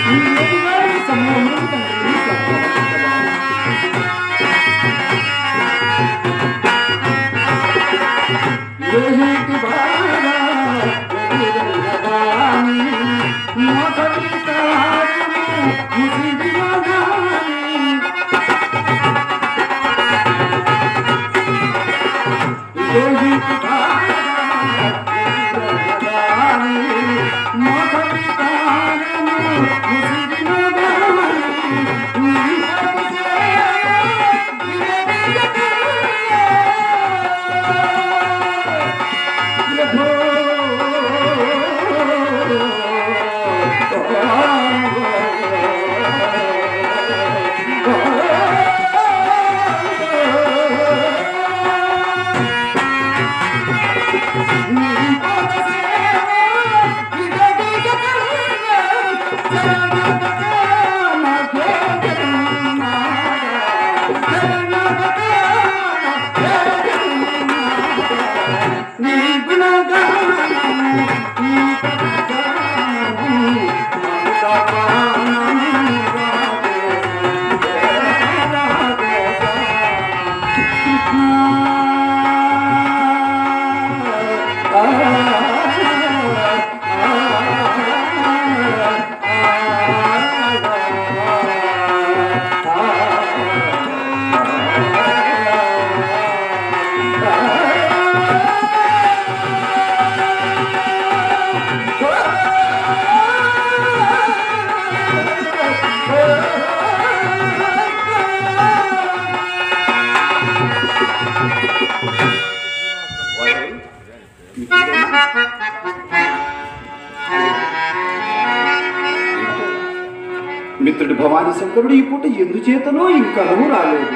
మిత్రుడు భవానీ శంకరుడు ఈ పూట ఎందుచేతనో ఇంకనూ రాలేదు.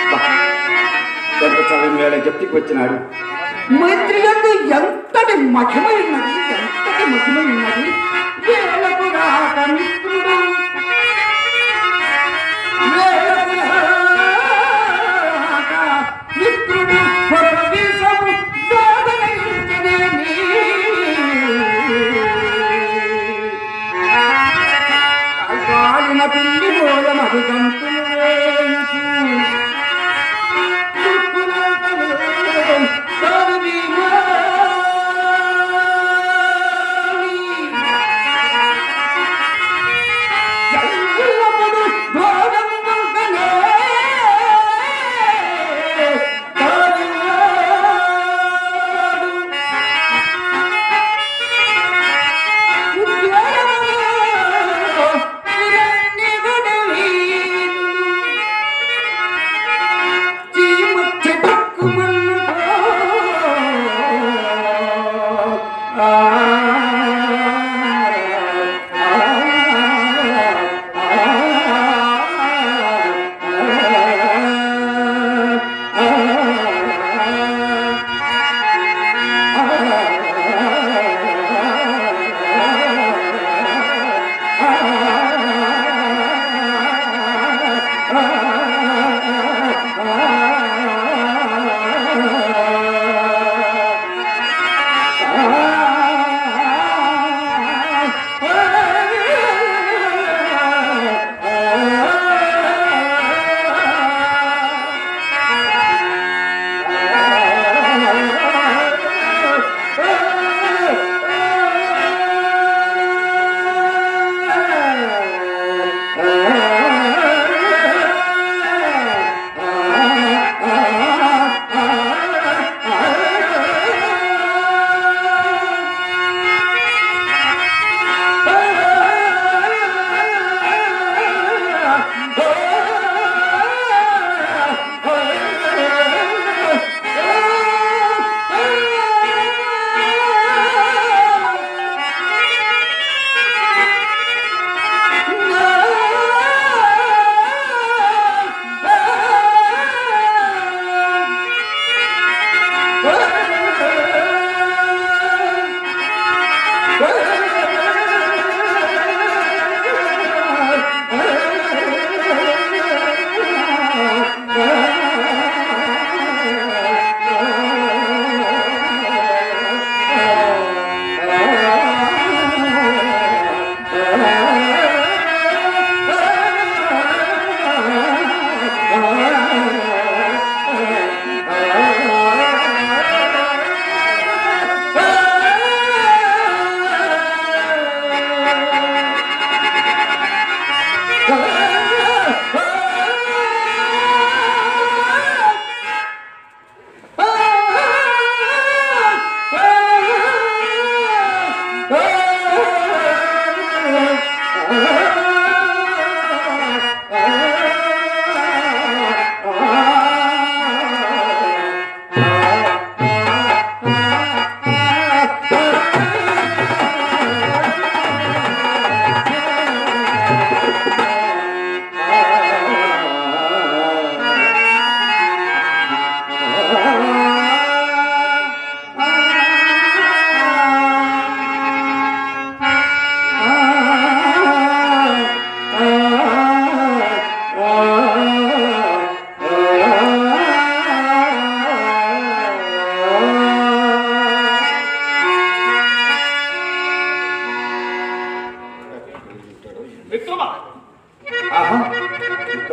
ఎంత చదువు వేళ జప్తికి వచ్చినాడు. మైత్రి యొక్క ఎంతటి మహిమ ఉన్నది, ఎంతటి మహిమ ఉన్నది. వేలకు రాక మిత్రుడు, వేలకు రాక మిత్రుడు ఒక విషము సాధనయించనేమి. కాలిన పిల్లి మూలం అది గంతులు వేయించు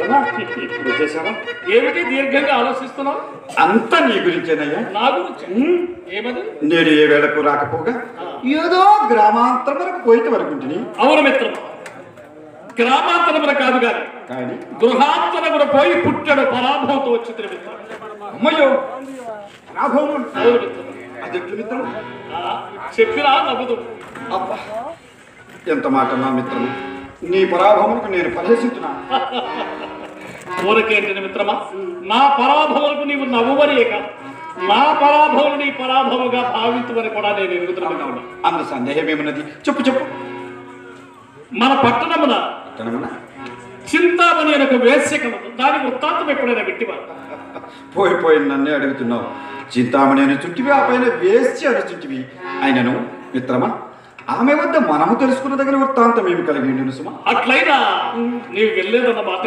మిత్రమా వచ్చేసావా? ఏమిటి దీర్ఘంగా ఆలోచిస్తున్నావు? అంతా నీ గురించేనయ్యా. నా గురించి ఏమది? నేను ఏ వేళకు రాకపోగా ఏదో గ్రామాంతరములకు పోయితే వరకుంటుని. అవును మిత్రమా, గ్రామాంతరములు కాదు కానీ గృహాంతరములు పోయి పుట్టాడు పరాభవంతో వచ్చి మిత్రం. అమ్మయ్యో పరాభవం. అవును మిత్రమా. అదెట్లు మిత్రం? చెప్పినా నవ్వుదు. అబ్బా ఎంత మాట నా మిత్రము, నీ పరాభవములకు నేను పరిహసిస్తున్నా. ఊరకేంటి మిత్రమా, నా పరాభవములకు నీవు నవ్వువనే కాదు, నా పరాభవం నీ పరాభవగా భావించమని కూడా నేను ఎరుగుతున్నాను. అంత సందేహం ఏమన్నది? చెప్పు చెప్పు. మన పట్టణమున చింతామణి అనే ఒక వేశ్యకము, దాని వృత్తాంతం ఎప్పుడైనా పెట్టివా? పోయి నన్నే అడుగుతున్నావు. చింతామణి అని చుట్టివి, ఆ పైన వేసి అని చుట్టివి. ఆయనను మిత్రమా, ఆమె వద్ద మనము తెలుసుకున్న దగ్గర వృత్తాంతం ఏమి కలిగి ఉండి సుమా? అట్లయినా నీవు వెళ్ళేదన్న మాట.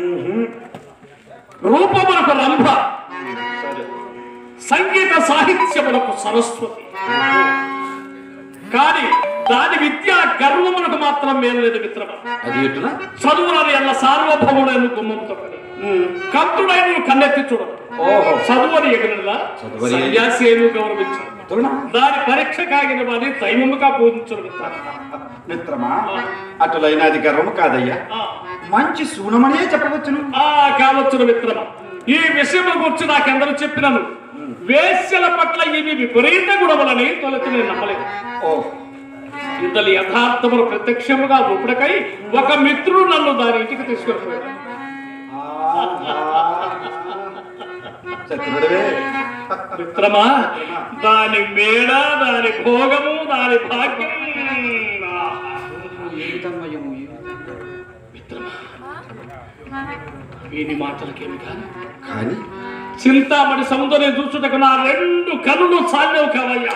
రూపమునకు రంభ, సంగీత సాహిత్యములకు సరస్వతి, కానీ దాని విద్యా గర్వమునకు మాత్రం మేలేదు మిత్రమా. అది ఎట్టునా? చదువులని అల్ల సార్వభౌముడైన గుమ్మముతో కంతుడైన కన్నెత్తి చూడదు. చదువుని ఎగరలా సన్యాసి అయిన గౌరవించారు. దాని పరీక్ష కాగిన వారిని దైవముగా పూజించడం మిత్రమా. అటులైన అది గర్వము కాదయ్యా, మంచి సూనమనే చెప్పవచ్చును. కావచ్చును మిత్రమా. ఈ విషయం గురించి నాకెందరూ చెప్పినాను. వేశ్యల పట్ల ఇవి విపరీత గుణములని తొలచి నేను నమ్మలేదు. ఇంతలో యథార్థములు ప్రత్యక్షముగా రూపుడకై ఒక మిత్రుడు నన్ను దాని ఇంటికి తీసుకెళ్ళిపోయాడు. మిత్రమా, దాని మేడ, దాని భోగము, దాని భాగ్యం. మిత్రమా, వీని మాటలకేమి కానీ చింతామణి సౌందర్యం చూచుటకు నా రెండు కనులు సాధ్యం కావయ్యా.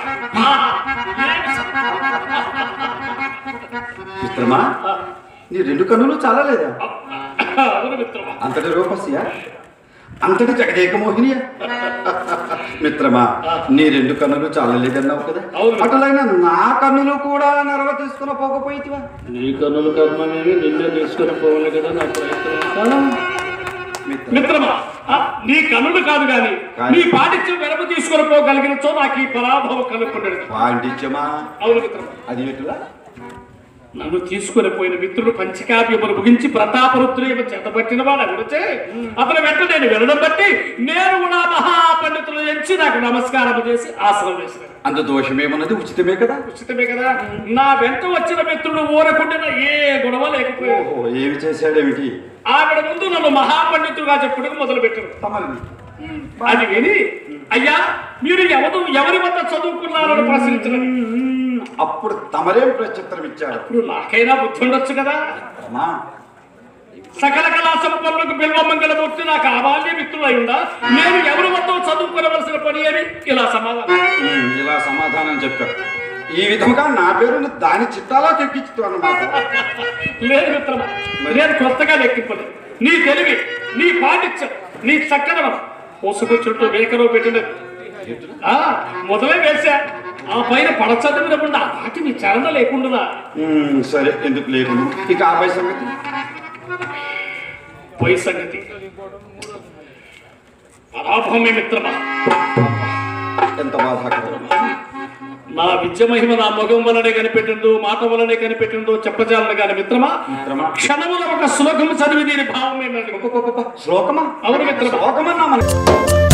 మిత్రమా, నీ రెండు కన్నులు చాలా లేదా? అవును మిత్రమా. అంతటి రూపసియా, అంతటి జగదేక మోహినియా? మిత్రమా, నీ రెండు కన్నులు చాలా లేదన్నావు కదా, అటులైన నా కన్నులు కూడా నరవ తీసుకుని పోకపోయితివా? నీ కన్నులు కర్మమేమి నిన్నే తీసుకుని పోవాలి కదా నా ప్రయత్నం. మిత్రమా, నీ కన్నులు కాదు గాని నీ పాండిత్యం వెనక తీసుకొని పోగలిగినచో నాకు ఈ పరాభవం కలుగుకున్నాడు. పాండిత్యమా? అవును మిత్రమా. అది ఎటులా? నన్ను తీసుకుని పోయిన మిత్రుడు పంచకావ్యములు ముగించి ప్రతాపరుద్రేమ చేతబట్టిన వాడు అగుడితే అతని వెంట నేను వెళ్ళడం బట్టి నేను కూడా మహాపండితులు ఎంచి నాకు నమస్కారం చేసి ఆసనం వేసినాను. అంత దోషమేమన్నది ఉచితమే కదా? ఉచితమే కదా. నా వెంట వచ్చిన మిత్రుడు ఊరకుండిన ఏ గుణమ లేకపోయాడు. ఏమి చేశాడేమిటి? ఆవిడ ముందు నన్ను మహాపండితుడుగా చెప్పుటకు మొదలు పెట్టారు. అది విని, అయ్యా మీరు ఎవరి వద్ద చదువుకున్నారని ప్రశ్నించినది. అప్పుడు తమరేం ప్రత్యుత్తరం ఇచ్చారు? ఇప్పుడు నాకైనా బుద్ధి ఉండొచ్చు కదా. సకల కళా సంపన్నులకు బిల్వమంగళమూర్తి నాకు ఆబాల్య మిత్రులై ఉందా, నేను ఎవరి వద్ద చదువుకోవలసిన పని అని ఇలా సమాధానం చెప్పారు. ఈ విధంగా నా పేరును దాని చిట్టాలా తెప్పించుతూ అన్నమాట. లేదు మిత్రమా, నేను కొత్తగా లెక్కింపలేదు. నీ తెలివి, నీ పాండిత్యం, నీ చక్కదనం పోసుకు చుట్టూ వేకరో పెట్టినది. మొదలే వేసా, ఆ పైన పడచదివినప్పుడు ఆ పాటి నీ చరణ లేకుండా. సరే, ఎందుకు లేదు. ఇక ఆ పై సంగతి పరాభవమే మిత్రమా. ఎంత బాధాకరం. నా విద్య మహిమ నా మొగం వలనే కనిపెట్టిందో, మాట వలనే కనిపెట్టిందో చెప్పజాలను కానీ మిత్రమా, క్షణముల ఒక శ్లోకము చదివి దీని భావం ఏమన్నా? శ్లోకమా? అవును మిత్రమా. శ్లోకమన్నా